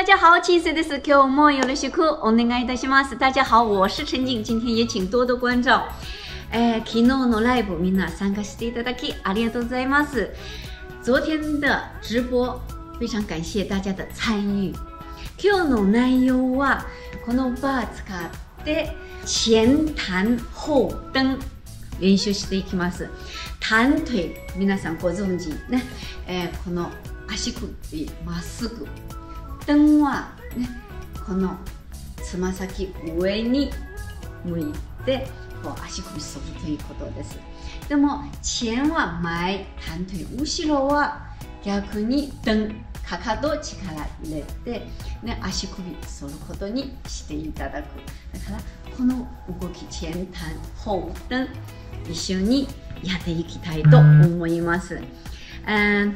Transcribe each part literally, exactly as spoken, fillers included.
大家好，七岁です。今日もよろしくお願いいたします。大家好，我是陈静，今天也请多多关照。哎，昨日のライブみんな参加していただきありがとうございます。昨天的直播非常感谢大家的参与。今日の内容はこのバー使って前弹後蹬練習していきます。弹腿皆さんご存知ね、えー、この足首まっすぐ。蹬はね、このつま先上に向いてこう足首反るということです。でも前は前、弹腿、後ろは逆に蹬、かかと力入れて、ね、足首反ることにしていただく。だからこの動き前弹後蹬一緒にやっていきたいと思います。嗯。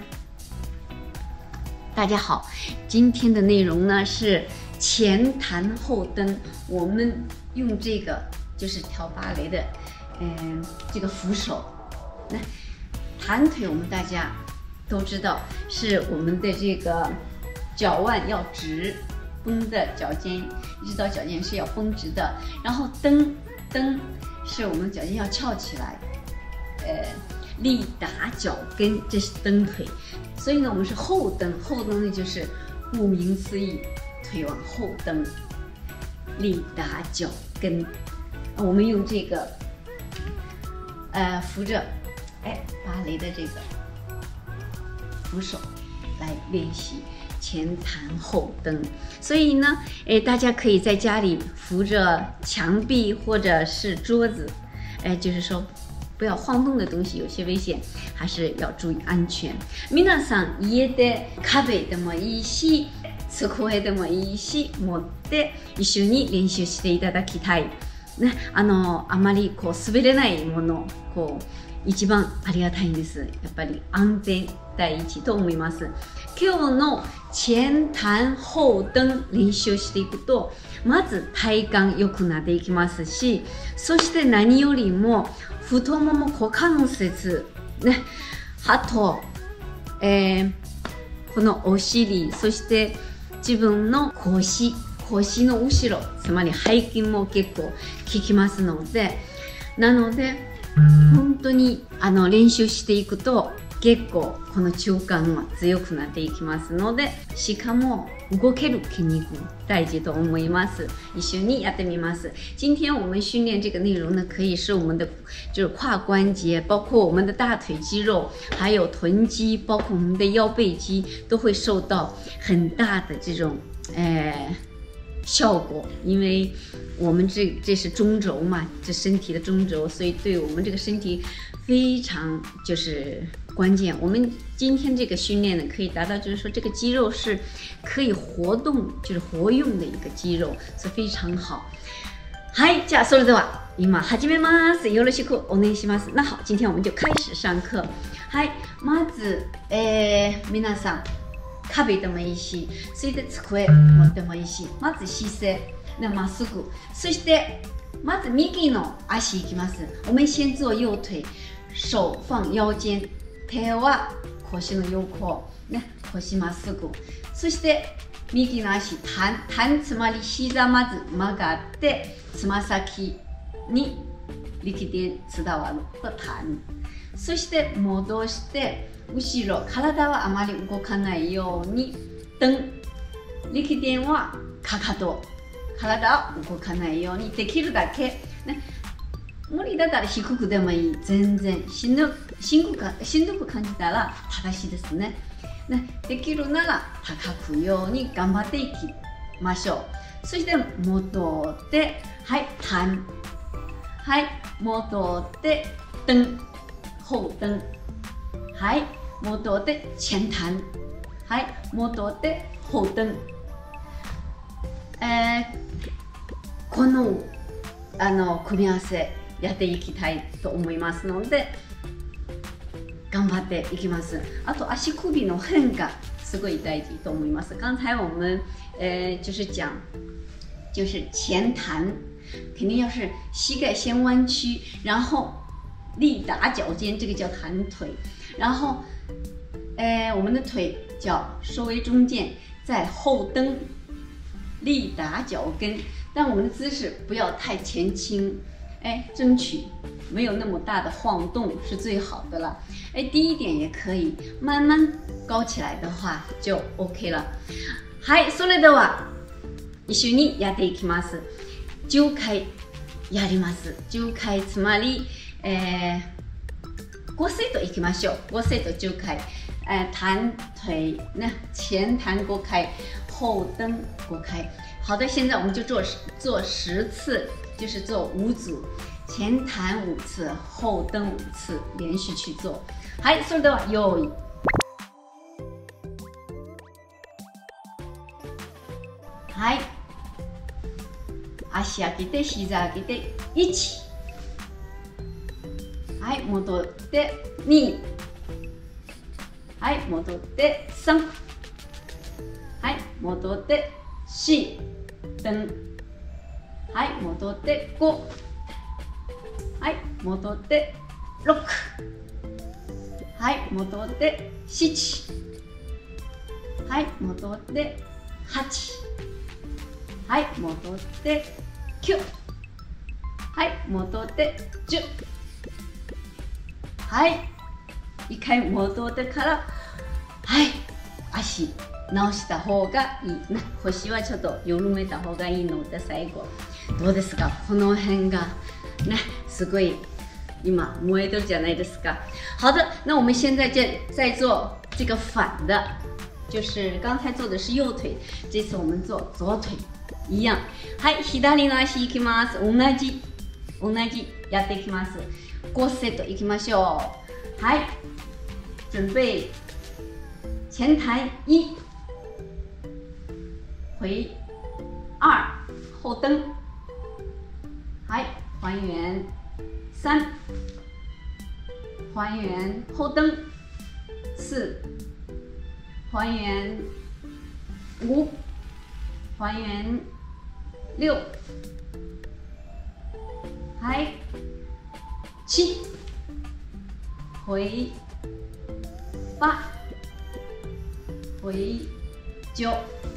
大家好，今天的内容呢是前弹后蹬。我们用这个就是跳芭蕾的，嗯，这个扶手。那弹腿我们大家都知道，是我们的这个脚腕要直，绷的脚尖一直到脚尖是要绷直的。然后蹬蹬是我们脚尖要翘起来，呃。力打脚跟，这是蹬腿，所以呢，我们是后蹬。后蹬呢，就是顾名思义，腿往后蹬，力打脚跟。我们用这个，呃，扶着，哎，芭蕾的这个扶手来练习前弹后蹬。所以呢，哎，大家可以在家里扶着墙壁或者是桌子，哎，就是说。不要晃动的东西有些危险，还是要注意安全。皆さん家で壁でもいいし、机でもいいし持って一緒に練習していただきたい。ね、あのあまりこう滑れないもの、こう一番ありがたいんです。やっぱり安全第一と思います。今日の前弹後蹬練習していくと、まず体幹良くなっていきますし、そして何よりも太もも股関節、ね、あと、えー、このお尻、そして自分の腰、腰の後ろ、つまり背筋も結構効きますので、なので本当にあの練習していくと結構この中間は強くなっていきますので、しかも動ける筋肉大事と思います。一緒にやってみます。今天我们训练这个内容呢，可以是我们的就是胯关节，包括我们的大腿肌肉，还有臀肌，包括我们的腰背肌，都会受到很大的这种呃效果，因为我们这这是中轴嘛，这身体的中轴，所以对我们这个身体非常就是关键。我们今天这个训练呢，可以达到就是说这个肌肉是可以活动，就是活用的一个肌肉，所以非常好。はい、じゃあそれでは今始めます。よろしくお願いします。那好，今天我们就开始上课。はい、まず、えー、皆さん壁でもいいし、それで机持ってもいいし、まず姿勢でまっすぐ。そしてまず右の足いきます。我们先做右腿。手放腰間、手は腰の横、ね、腰まっすぐ。そして右の足、弾、弾つまり膝まず曲がって、つま先に力点伝わると弾。そして戻して、後ろ、体はあまり動かないように、蹬。力点はかかと。体は動かないように、できるだけ、ね、無理だったら低くでもいい。全然しんどく、しんどく、しんどく感じたら正しいですね。ね、できるなら高くように頑張っていきましょう。そして戻って、はい、弾。はい、戻って、蹬。後蹬。はい、戻って前弹。はい、戻って後蹬。えー、このあの組み合わせやっていきたいと思いますので頑張っていきます。あと足首の変化すごい大事と思います。刚才我们呃就是讲就是前弹，肯定要是膝盖先弯曲，然后力打脚尖，这个叫弹腿。然后呃我们的腿脚稍微中间， 在后蹬，力打脚跟，但我们的姿势不要太前倾，哎，争取没有那么大的晃动是最好的了。哎，低一点也可以，慢慢高起来的话就 OK 了。はい、それでは一緒にやっていきます。じゅっかいやります。じゅっかいつまり、えー、ごセットいきましょう。ごセットじゅっかい。呃，弹腿，那前弹过开，后蹬过开。好的，现在我们就做做十次，就是做五组，前弹五次，后蹬五次，连续去做。はい、それでは用意。はい。足上げて、膝上げて、いち。はい、戻ってに。はい、戻ってさん。はい、戻ってよん。蹬。はい、戻ってご。はい、戻ってろく。はい、戻ってなな。はい、戻ってはち。はい、戻ってきゅう。はい、戻ってじゅう。はい、一回戻ってから、はい、足直した方がいいな。腰はちょっと緩めた方がいいので、最後どうですか？この辺がね、すごい今燃えてるじゃないですか。好的，那我们现在在在做这个反的，就是刚才做的是右腿，这次我们做左腿一样。はい、左の足いきます。同じ同じやっていきます。ごセットいきましょう。はい。准备前弹一，回二，后蹬，还还原三，还原后蹬四，还原五，还原六，还七，回。八，回九，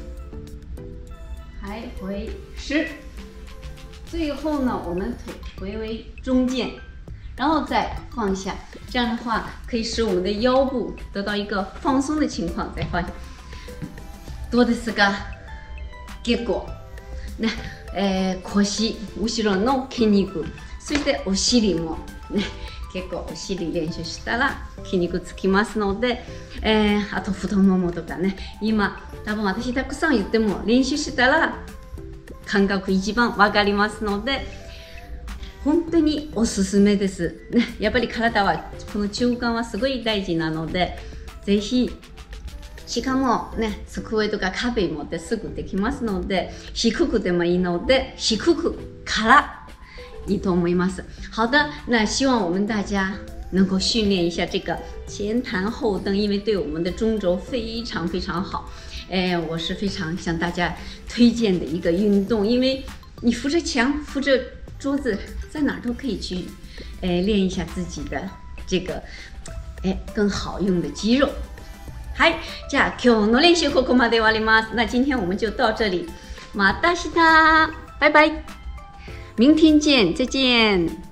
还回十。最后呢，我们腿回为中间，然后再放下。这样的话，可以使我们的腰部得到一个放松的情况。再放下。どうですか？結構ね、えー、腰、後ろの筋肉、そしてお尻もね。結構お尻練習したら筋肉つきますので、えー、あと太ももとかね、今多分私たくさん言っても練習したら感覚一番わかりますので、本当におすすめです、ね、やっぱり体はこの中間はすごい大事なので、ぜひしかもね、机とか壁持ってすぐできますので、低くでもいいので低くからいいと思います。好的，那希望我们大家能够训练一下这个前弹后蹬，因为对我们的中轴非常非常好。哎，我是非常向大家推荐的一个运动，因为你扶着墙、扶着桌子，在哪儿都可以去，哎，练一下自己的这个，哎，更好用的肌肉。はい、じゃあ今日の練習ここまで終わります。那今天我们就到这里，また明日，拜拜。明天见，再见。